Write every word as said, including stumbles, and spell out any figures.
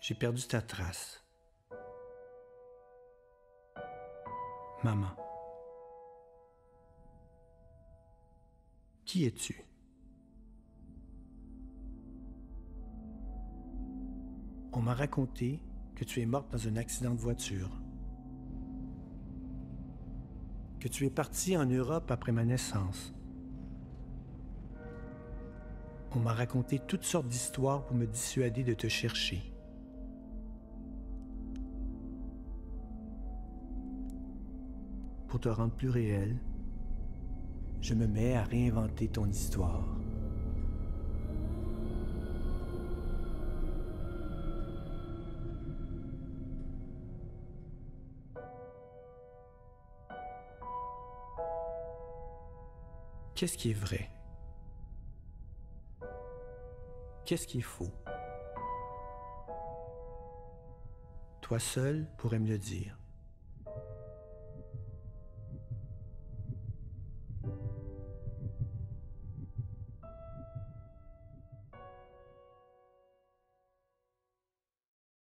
J'ai perdu ta trace. Maman. Qui es-tu? On m'a raconté que tu es morte dans un accident de voiture. Que tu es partie en Europe après ma naissance. On m'a raconté toutes sortes d'histoires pour me dissuader de te chercher. Pour te rendre plus réel, je me mets à réinventer ton histoire. Qu'est-ce qui est vrai? Qu'est-ce qui est faux? Toi seul pourrais me le dire.